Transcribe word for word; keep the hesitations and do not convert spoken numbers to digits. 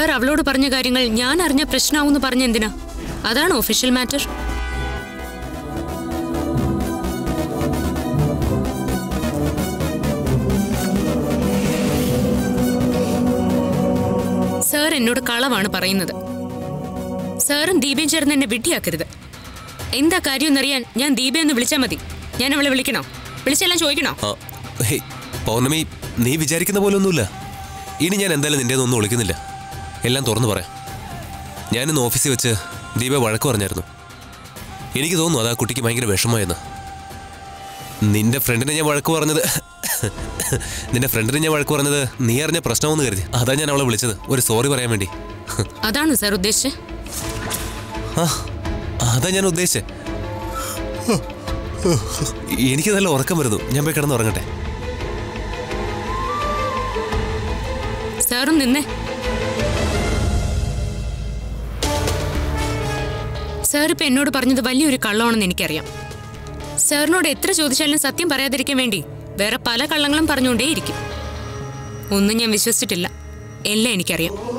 Sir അവളോട് പറഞ്ഞ കാര്യങ്ങൾ ഞാൻ അറിഞ്ഞ പ്രശ്നമാവൂന്ന് പറഞ്ഞ എന്തിനാ? അതാണ് ഒഫീഷ്യൽ മാറ്റർ. സാർ എന്നോട് കളവാണ് പറയുന്നത്. സാറും ദീപയും ചേർന്ന് എന്നെ വിഡ്ഢിയാക്കരുത്. എന്താ കാര്യം എന്നറിയാൻ ഞാൻ ദീപയൊന്ന് വിളിച്ചാൽ മതി. ഞാൻ അവളെ വിളിക്കണോ? വിളിച്ചെല്ലാം ചോദിക്കണോ? പൗർണമി, നീ വിചാരിക്കുന്ന പോലെ ഒന്നുമില്ല. ഇനി ഞാൻ എന്തായാലും നിന്റെ ഒന്നും വിളിക്കുന്നില്ല. എല്ലാം തുറന്നു പറയാം. ഞാനിന്ന് ഓഫീസിൽ വെച്ച് ദീപ വഴക്ക് പറഞ്ഞായിരുന്നു. എനിക്ക് തോന്നുന്നു അത് ആ കുട്ടിക്ക് ഭയങ്കര വിഷമമായെന്ന്. നിന്റെ ഫ്രണ്ടിനെ ഞാൻ വഴക്ക് പറഞ്ഞത് നിന്റെ ഫ്രണ്ടിനെ ഞാൻ വഴക്ക് പറഞ്ഞത് നീ അറിഞ്ഞ പ്രശ്നമെന്ന് കരുതി. അതാ ഞാൻ അവളെ വിളിച്ചത്, ഒരു സോറി പറയാൻ വേണ്ടി. അതാണ് സാർ ഉദ്ദേശിച്ചത്? ആ, അതാ ഞാൻ ഉദ്ദേശിച്ചത്. എനിക്ക് നല്ല ഉറക്കം വരുന്നു. ഞാൻ പോയി കിടന്ന് ഉറങ്ങട്ടെ. സാറും നിന്നേ. സാർ ഇപ്പൊ എന്നോട് പറഞ്ഞത് വലിയൊരു കള്ളമാണെന്ന് എനിക്കറിയാം. സാറിനോട് എത്ര ചോദിച്ചാലും സത്യം പറയാതിരിക്കാൻ വേണ്ടി വേറെ പല കള്ളങ്ങളും പറഞ്ഞുകൊണ്ടേയിരിക്കും. ഒന്നും ഞാൻ വിശ്വസിച്ചിട്ടില്ല. എല്ലാം എനിക്കറിയാം.